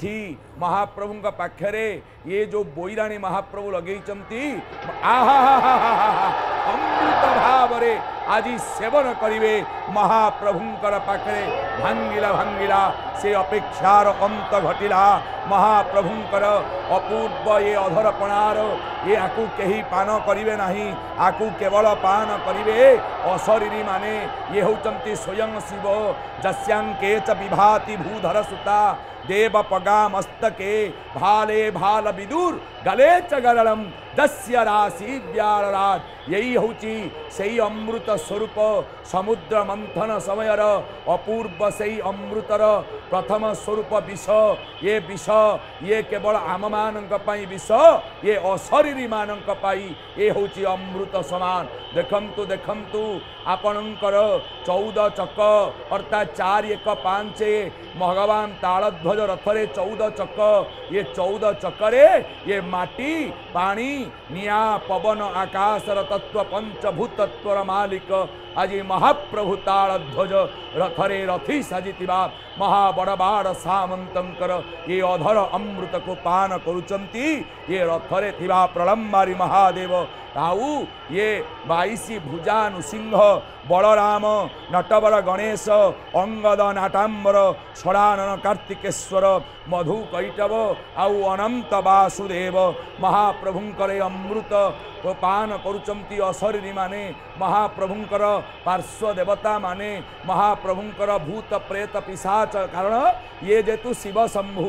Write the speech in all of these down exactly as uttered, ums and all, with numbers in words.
महाप्रभु पाखरे ये जो बोईराणी महाप्रभु लगे आहा अमृत भाव आज सेवन करेंगे महाप्रभुंकर पाखरे भांगिला भांगिला से अपेक्षार अंत घटिला महाप्रभुंकर अपूर्व ये अधरपणार ये आकु कहीं पान करेंगे नहीं आकु केवल पान करेंगे अशरीरी माने ये होचंती स्वयं शिव जस्यांके च विभाति भूधर सुता देव पगा मस्तके भाले भाल विदुर गले च गरलम दस्य राशि व्याराज यही होची सही अमृत स्वरूप समुद्र मंथन समयर अपूर्व सही अमृतर प्रथम स्वरूप विष ये विष ये केवल आम मानक पई विष ये अशरीरी मानक पई ये होची अमृत समान देखंतु देखंतु आपणकर चौदह चक अर्थात चार एक पांच भगवान तालध्वज रथरे चौदह चक ये चौदह चक्रे ये माटी पानी निया पवन आकाशर तत्व पंचभूतत्वर मालिक आज महाप्रभु तालध्वज रथरे रथी साजितिबा महाबड़बाड़ सामंतंकर ये अधर अमृत को पान करुचंती ये रथरे थिबा प्रलंबारी महादेव आउ ये बाईसी भुजा नृसिंह बलराम नटवर गणेश अंगद नाटांबर षडानन कार्तिकेश्वर मधु कैटव आउ अनंत वासुदेव महाप्रभुंकर अमृत पान करुचंती अशरीरी माने महाप्रभुंकर पार्श्व देवता माने महाप्रभुंकर भूत प्रेत पिशाच कारण ये जेतु शिव शंभु।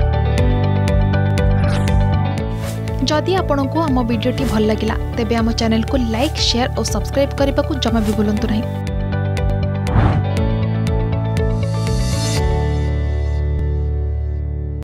जदि आपंक आम भिडी भल लगा तेब आम चैनल को लाइक शेयर और सब्सक्राइब करने को जमा भी भूलु नहीं।